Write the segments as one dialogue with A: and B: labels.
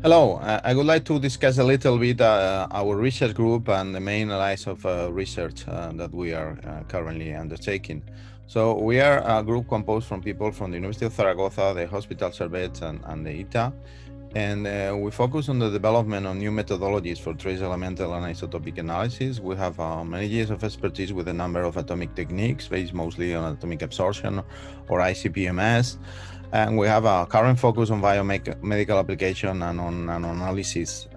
A: Hello, I would like to discuss a little bit our research group and the main lines of research that we are currently undertaking. So we are a group composed from people from the University of Zaragoza, the Hospital Servet, and the ITA. And we focus on the development of new methodologies for trace elemental and isotopic analysis. We have many years of expertise with a number of atomic techniques based mostly on atomic absorption or ICP-MS. And we have a current focus on biomedical application and on analysis.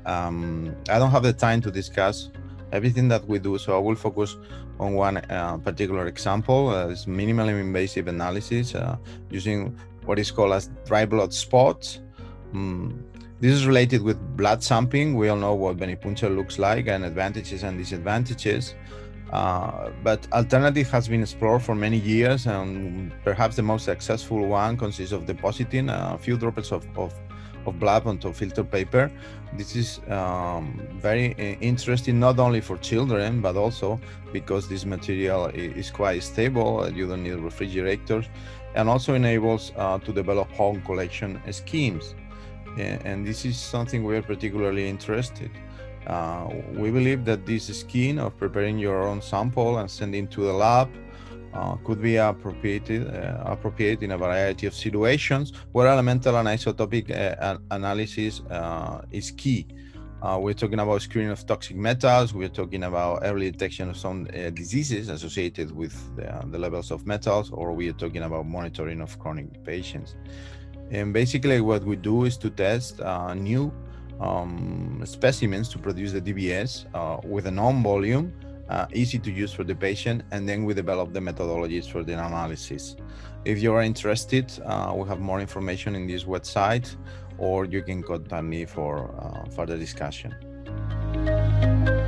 A: I don't have the time to discuss everything that we do, so I will focus on one particular example. It's minimally invasive analysis using what is called as dry blood spots. This is related with blood sampling. We all know what venipuncture looks like and advantages and disadvantages. But alternative has been explored for many years, and perhaps the most successful one consists of depositing a few droplets of blood onto filter paper. This is very interesting, not only for children, but also because this material is quite stable. You don't need refrigerators, and also enables to develop home collection schemes. And this is something we are particularly interested. We believe that this scheme of preparing your own sample and sending to the lab could be appropriate in a variety of situations where elemental and isotopic analysis is key. We're talking about screening of toxic metals. We're talking about early detection of some diseases associated with the levels of metals, or we are talking about monitoring of chronic patients. And basically what we do is to test new specimens to produce the DBS with a known volume, easy to use for the patient, and then we develop the methodologies for the analysis. If you are interested, we have more information in this website, or you can contact me for further discussion.